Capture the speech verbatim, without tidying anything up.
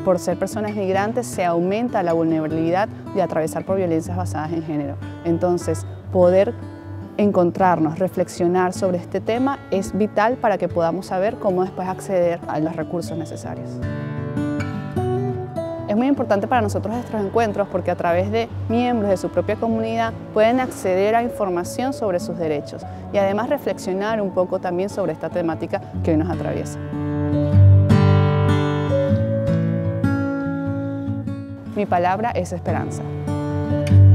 por ser personas migrantes se aumenta la vulnerabilidad de atravesar por violencias basadas en género. Entonces, poder encontrarnos, reflexionar sobre este tema es vital para que podamos saber cómo después acceder a los recursos necesarios. Es muy importante para nosotros estos encuentros porque a través de miembros de su propia comunidad pueden acceder a información sobre sus derechos y además reflexionar un poco también sobre esta temática que hoy nos atraviesa. Mi palabra es esperanza.